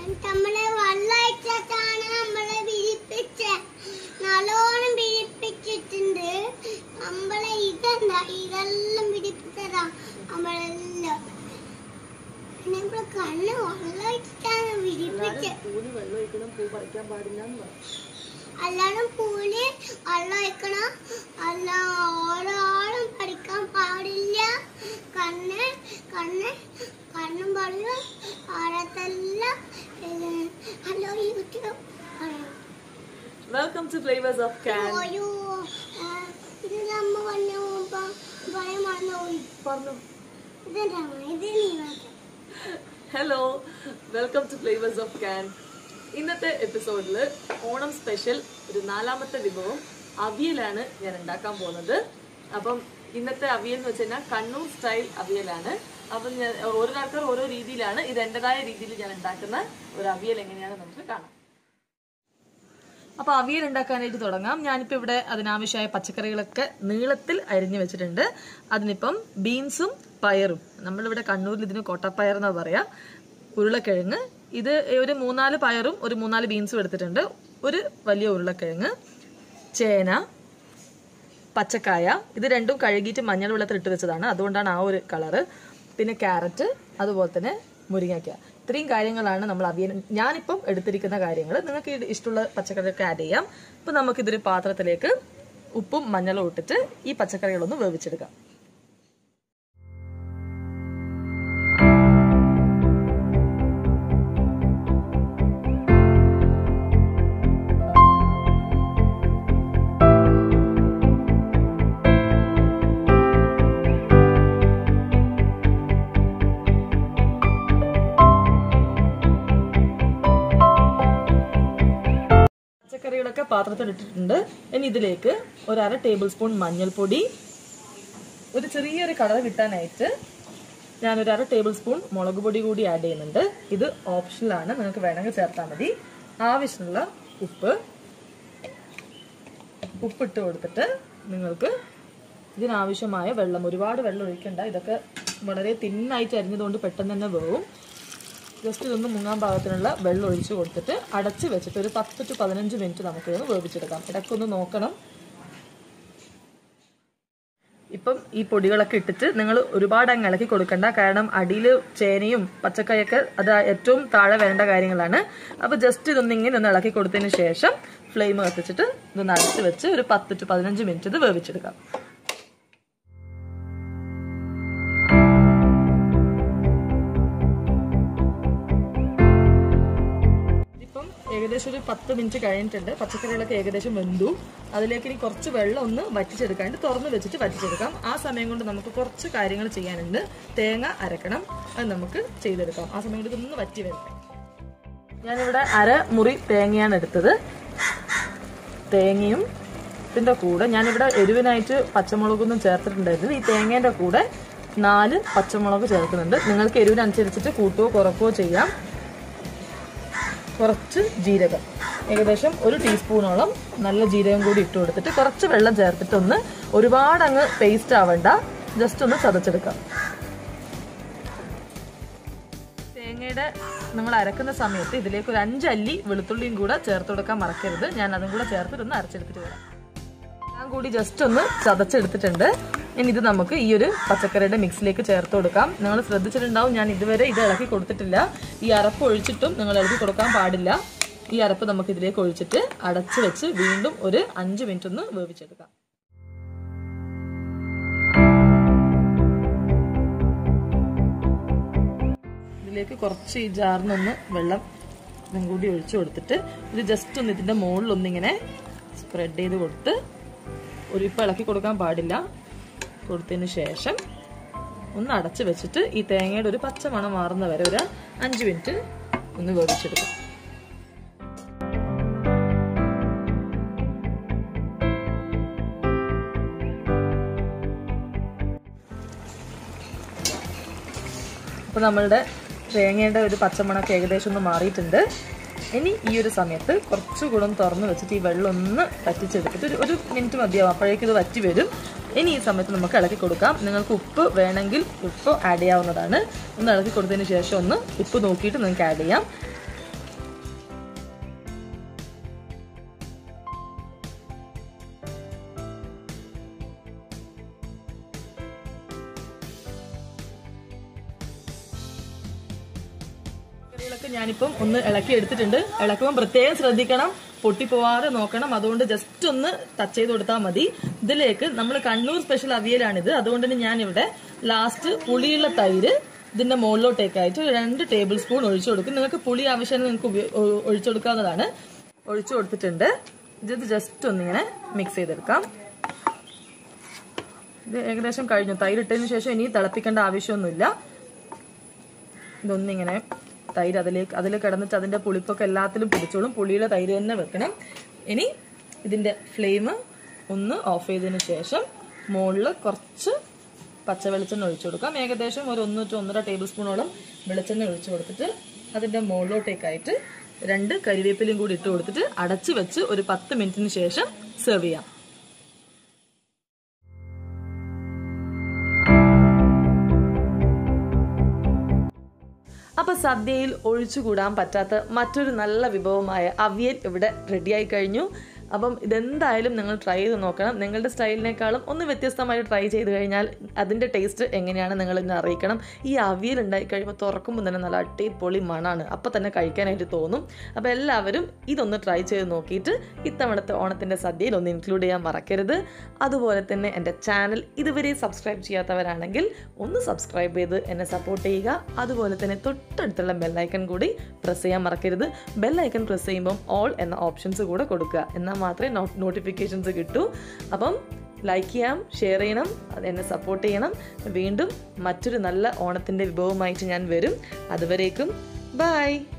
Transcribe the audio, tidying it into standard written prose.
Allanum pooli, Allah ekana, Allah oram padikkan paadilla, kanne, kannum padilla, arathalla, hello YouTube. Welcome to Flavors of Can. Oh, you, idu namma vannu vaya marnu. Parnu. Idu Hello, welcome to Flavors of Can. ഇന്നത്തെ എപ്പിസോഡിൽ Onam special ഒരു നാലാമത്തെ വിഭവം അവിയലാണ് ഞാൻ ഉണ്ടാക്കാൻ പോകുന്നത്. അപ്പം ഇന്നത്തെ അവിയൽ എന്ന് വെച്ച് കഴിഞ്ഞാൽ കണ്ണൂർ സ്റ്റൈൽ അവിയലാണ്. അപ്പം ഞാൻ ഓരോ ആൾക്കാർ ഓരോ രീതിയിലാണ് ഇത് എൻ്റെതായ രീതിയിൽ ഞാൻ ഉണ്ടാക്കുന്ന ഒരു അവിയൽ എങ്ങനെയാണ് നമുക്ക് കാണാം. അപ്പോൾ അവിയൽ ഉണ്ടാക്കാനായിട്ട് തുടങ്ങാം. ഞാനിപ്പോൾ ഇവിടെ അതിനാവശ്യമായ പച്ചക്കറികളൊക്കെ നീളത്തിൽ അരിഞ്ഞു വെച്ചിട്ടുണ്ട്. അതിനിപ്പം ബീൻസും പയറും, നമ്മളിവിടെ കണ്ണൂരിൽ ഇതിന് കോട്ടപ്പയർ എന്നാണ് പറയാം, ഉരുളക്കിഴങ്ങ്, ഇത് ഒരു 3-4 പയറും ഒരു 3-4 ബീൻസും എടുത്തിട്ടുണ്ട്, ഒരു വലിയ ഉരുളക്കിഴങ്ങ്, ചേന, പച്ചക്കായ, ഇത് രണ്ടും കഴുകിയിട്ട് മഞ്ഞൾ വെള്ളത്തിൽ ഇട്ട് വെച്ചതാണ്, അതുകൊണ്ടാണ് ആ ഒരു കളറ്, പിന്നെ ക്യാരറ്റ്, അതുപോലെ തന്നെ മുരിങ്ങയ്ക്ക. ഇത്രയും കാര്യങ്ങളാണ് നമ്മൾ അവിയൽ ഞാനിപ്പം എടുത്തിരിക്കുന്ന കാര്യങ്ങൾ. നിങ്ങൾക്ക് ഇഷ്ടമുള്ള പച്ചക്കറിയൊക്കെ ആഡ് ചെയ്യാം. അപ്പം നമുക്കിതൊരു പാത്രത്തിലേക്ക് ഉപ്പും മഞ്ഞളും ഇട്ടിട്ട് ഈ പച്ചക്കറികളൊന്ന് വേവിച്ചെടുക്കാം. പച്ചക്കറികളൊക്കെ പാത്രത്തിൽ ഇട്ടിട്ടുണ്ട്. ഇനി ഇതിലേക്ക് 1/2 ടേബിൾ സ്പൂൺ മഞ്ഞൾപ്പൊടി, ഒരു ചെറിയൊരു കളർ കിട്ടാനായിട്ട് ഞാൻ 1/2 ടേബിൾ സ്പൂൺ മുളക് പൊടി കൂടി ആഡ് ചെയ്യുന്നുണ്ട്. ഇത് ഓപ്ഷണലാണ്, നിങ്ങൾക്ക് വേണമെങ്കിൽ ചേർത്താൽ മതി. ആവശ്യമുള്ള ഉപ്പിട്ട് കൊടുത്തിട്ട് നിങ്ങൾക്ക് ഇതിനാവശ്യമായ വെള്ളം, ഒരുപാട് വെള്ളം ഒഴിക്കണ്ട, ഇതൊക്കെ വളരെ തിന്നായിട്ട് അരിഞ്ഞതുകൊണ്ട് പെട്ടെന്ന് തന്നെ വേവും. ജസ്റ്റ് ഇതൊന്ന് മുങ്ങാൻ പാകത്തിനുള്ള വെള്ളം ഒഴിച്ചു കൊടുത്തിട്ട് അടച്ച് വെച്ചിട്ട് ഒരു 10 to 15 മിനിറ്റ് നമുക്കിതൊന്ന് വേവിച്ചെടുക്കാം. ഇടയ്ക്കൊന്ന് നോക്കണം. ഇപ്പം ഈ പൊടികളൊക്കെ ഇട്ടിട്ട് നിങ്ങൾ ഒരുപാട് അങ്ങ് ഇളക്കി കൊടുക്കണ്ട, കാരണം അടിയിൽ ചേനയും പച്ചക്കായൊക്കെ അത് ഏറ്റവും താഴെ വേണ്ട കാര്യങ്ങളാണ്. അപ്പോൾ ജസ്റ്റ് ഇതൊന്നിങ്ങനെ ഒന്ന് ഇളക്കി കൊടുത്തതിന് ശേഷം ഫ്ലെയിം കത്തിച്ചിട്ട് ഇതൊന്ന് അടച്ച് വെച്ച് ഒരു 10 to 15 മിനിറ്റ് ഇത് വേവിച്ചെടുക്കാം. ഏകദേശം ഒരു 10 മിനിറ്റ് കഴിഞ്ഞിട്ടുണ്ട്. പച്ചക്കറികളൊക്കെ ഏകദേശം വെന്തു. അതിലേക്ക് ഇനി കുറച്ച് വെള്ളം ഒന്ന് വറ്റിച്ചെടുക്കാണ്ട് തുറന്ന് വെച്ചിട്ട് വറ്റിച്ചെടുക്കാം. ആ സമയം കൊണ്ട് നമുക്ക് കുറച്ച് കാര്യങ്ങൾ ചെയ്യാനുണ്ട്. തേങ്ങ അരക്കണം, അത് നമുക്ക് ചെയ്തെടുക്കാം. ആ സമയം കൊണ്ട് ഇതൊന്ന് വറ്റി വരട്ടെ. ഞാനിവിടെ 1/2 മുറി തേങ്ങയാണ് എടുത്തത്. തേങ്ങയും ഇതിൻ്റെ കൂടെ ഞാനിവിടെ എരിവിനായിട്ട് പച്ചമുളകൊന്നും ചേർത്തിട്ടുണ്ടായിരുന്നു. ഈ തേങ്ങേൻ്റെ കൂടെ 4 പച്ചമുളക് ചേർക്കുന്നുണ്ട്. നിങ്ങൾക്ക് എരിവിനനുസരിച്ചിട്ട് കൂട്ടുകയോ കുറക്കുകയോ ചെയ്യാം. കുറച്ച് ജീരകം, ഏകദേശം 1 ടീസ്പൂണോളം നല്ല ജീരകം കൂടി ഇട്ട് കൊടുത്തിട്ട് കുറച്ച് വെള്ളം ചേർത്തിട്ടൊന്ന്, ഒരുപാട് അങ്ങ് പേസ്റ്റ് ആവണ്ട, ജസ്റ്റ് ഒന്ന് ചതച്ചെടുക്കാം. തേങ്ങയുടെ നമ്മൾ അരക്കുന്ന സമയത്ത് ഇതിലേക്ക് ഒരു 5 അല്ലി വെളുത്തുള്ളിയും കൂടെ ചേർത്ത് കൊടുക്കാൻ മറക്കരുത്. ഞാൻ അതും കൂടെ ചേർത്തിട്ടൊന്ന് അരച്ചെടുത്തിട്ട് വരാം. ഞാൻ കൂടി ജസ്റ്റ് ഒന്ന് ചതച്ചെടുത്തിട്ടുണ്ട്. ഇനി ഇത് നമുക്ക് ഈ ഒരു പച്ചക്കറിയുടെ മിക്സിലേക്ക് ചേർത്ത് കൊടുക്കാം. നിങ്ങൾ ശ്രദ്ധിച്ചിട്ടുണ്ടാവും, ഞാൻ ഇതുവരെ ഇത് ഇളക്കി കൊടുത്തിട്ടില്ല. ഈ അരപ്പ് ഒഴിച്ചിട്ടും നിങ്ങൾ ഇളക്കി കൊടുക്കാൻ പാടില്ല. ഈ അരപ്പ് നമുക്ക് ഇതിലേക്ക് ഒഴിച്ചിട്ട് അടച്ചു വെച്ച് വീണ്ടും ഒരു 5 മിനിറ്റ് ഒന്ന് വേവിച്ചെടുക്കാം. ഇതിലേക്ക് കുറച്ച് ഈ ജാറിനൊന്ന് വെള്ളം ഇതും കൂടി ഒഴിച്ചു കൊടുത്തിട്ട് ഇത് ജസ്റ്റ് ഒന്ന് ഇതിൻ്റെ മുകളിലൊന്നിങ്ങനെ സ്പ്രെഡ് ചെയ്ത് കൊടുത്ത്, ഇപ്പം ഇളക്കി കൊടുക്കാൻ പാടില്ല. കൊടുത്തതിന് ശേഷം ഒന്ന് അടച്ച് വെച്ചിട്ട് ഈ തേങ്ങയുടെ ഒരു പച്ച മണം മാറുന്ന വരെ ഒരു 5 മിനിറ്റ് ഒന്ന് വേവിച്ചെടുക്കും. അപ്പോൾ നമ്മളുടെ തേങ്ങയുടെ ഒരു പച്ചമണമൊക്കെ ഏകദേശം ഒന്ന് മാറിയിട്ടുണ്ട്. ഇനി ഈ ഒരു സമയത്ത് കുറച്ചുകൂടെ തുറന്ന് വെച്ചിട്ട് ഈ വെള്ളം ഒന്ന് വറ്റിച്ചെടുത്തിട്ട് ഒരു മിനിറ്റ് മതിയാവും, അപ്പോഴേക്കും ഇത് വറ്റി വരും. ഇനി ഈ സമയത്ത് നമുക്ക് ഇളക്കി കൊടുക്കാം. നിങ്ങൾക്ക് ഉപ്പ് വേണമെങ്കിൽ ഉപ്പ് ആഡ് ചെയ്യാവുന്നതാണ്. ഒന്ന് ഇളക്കി കൊടുത്തതിന് ശേഷം ഒന്ന് ഉപ്പ് നോക്കിയിട്ട് നിങ്ങൾക്ക് ആഡ് ചെയ്യാം. ഞാനിപ്പം ഒന്ന് ഇളക്കി എടുത്തിട്ടുണ്ട്. ഇളക്കുമ്പോൾ പ്രത്യേകം ശ്രദ്ധിക്കണം, പൊട്ടിപ്പോവാതെ നോക്കണം. അതുകൊണ്ട് ജസ്റ്റ് ഒന്ന് ടച്ച് ചെയ്ത് കൊടുത്താൽ മതി. ഇതിലേക്ക് നമ്മൾ കണ്ണൂർ സ്പെഷ്യൽ അവിയലാണിത്. അതുകൊണ്ട് തന്നെ ഞാനിവിടെ ലാസ്റ്റ് പുളിയുള്ള തൈര് ഇതിന്റെ മുകളിലോട്ടേക്കായിട്ട് 2 ടേബിൾ സ്പൂൺ ഒഴിച്ചു കൊടുക്കും. നിങ്ങൾക്ക് പുളി ആവശ്യമാണ് നിങ്ങൾക്ക് ഒഴിച്ചു കൊടുക്കാവുന്നതാണ്. ഒഴിച്ചു കൊടുത്തിട്ടുണ്ട്. ഇത് ജസ്റ്റ് ഒന്നിങ്ങനെ മിക്സ് ചെയ്തെടുക്കാം. ഇത് ഏകദേശം കഴിഞ്ഞു. തൈര് ഇട്ടതിന് ശേഷം ഇനി തിളപ്പിക്കേണ്ട ആവശ്യമൊന്നുമില്ല. ഇതൊന്നിങ്ങനെ തൈര് അതിൽ കിടന്നിട്ട് അതിന്റെ പുളിപ്പൊക്കെ എല്ലാത്തിലും പിടിച്ചോളും. പുളിയുടെ തൈര് തന്നെ വെക്കണം. ഇനി ഇതിന്റെ ഫ്ലെയിം ഒന്ന് ഓഫ് ചെയ്തതിന് ശേഷം മുകളിൽ കുറച്ച് പച്ച വെളിച്ചെണ്ണ ഒഴിച്ചു കൊടുക്കാം. ഏകദേശം ഒരു 1 to 1.5 ടേബിൾ സ്പൂണോളം വെളിച്ചെണ്ണ ഒഴിച്ചു കൊടുത്തിട്ട് അതിന്റെ മുകളിലോട്ടേക്കായിട്ട് 2 കരിവേപ്പിലയും കൂടി ഇട്ട് കൊടുത്തിട്ട് അടച്ചു വെച്ച് ഒരു 10 മിനിറ്റിന് ശേഷം സെർവ് ചെയ്യാം. അപ്പൊ സദ്യയിൽ ഒഴിച്ചുകൂടാൻ പറ്റാത്ത മറ്റൊരു നല്ല വിഭവമായ അവിയൽ ഇവിടെ റെഡിയായി കഴിഞ്ഞു. അപ്പം ഇതെന്തായാലും നിങ്ങൾ ട്രൈ ചെയ്ത് നോക്കണം. നിങ്ങളുടെ സ്റ്റൈലിനേക്കാളും ഒന്ന് വ്യത്യസ്തമായിട്ട് ട്രൈ ചെയ്ത് കഴിഞ്ഞാൽ അതിൻ്റെ ടേസ്റ്റ് എങ്ങനെയാണ് നിങ്ങൾ ഇന്ന് അറിയിക്കണം. ഈ അവിയൽ ഉണ്ടായി കഴിയുമ്പോൾ തുറക്കുമ്പോൾ തന്നെ നല്ല അടിപൊളി മണമാണ്. അപ്പം തന്നെ കഴിക്കാനായിട്ട് തോന്നും. അപ്പോൾ എല്ലാവരും ഇതൊന്ന് ട്രൈ ചെയ്ത് നോക്കിയിട്ട് ഇത്തവണത്തെ ഓണത്തിൻ്റെ സദ്യയിൽ ഒന്ന് ഇൻക്ലൂഡ് ചെയ്യാൻ മറക്കരുത്. അതുപോലെ തന്നെ എൻ്റെ ചാനൽ ഇതുവരെ സബ്സ്ക്രൈബ് ചെയ്യാത്തവരാണെങ്കിൽ ഒന്ന് സബ്സ്ക്രൈബ് ചെയ്ത് എന്നെ സപ്പോർട്ട് ചെയ്യുക. അതുപോലെ തന്നെ തൊട്ടടുത്തുള്ള ബെല്ലൈക്കൺ കൂടി പ്രസ് ചെയ്യാൻ മറക്കരുത്. ബെല്ലൈക്കൺ പ്രസ് ചെയ്യുമ്പം ഓൾ എന്ന ഓപ്ഷൻസ് കൂടെ കൊടുക്കുക. എന്നാൽ മാത്രമേ നോട്ടിഫിക്കേഷൻസ് കിട്ടൂ. അപ്പം ലൈക്ക് ചെയ്യാം, ഷെയർ ചെയ്യണം, എന്നെ സപ്പോർട്ട് ചെയ്യണം. വീണ്ടും മറ്റൊരു നല്ല ഓണത്തിൻ്റെ വിഭവമായിട്ട് ഞാൻ വരും. അതുവരേക്കും ബൈ.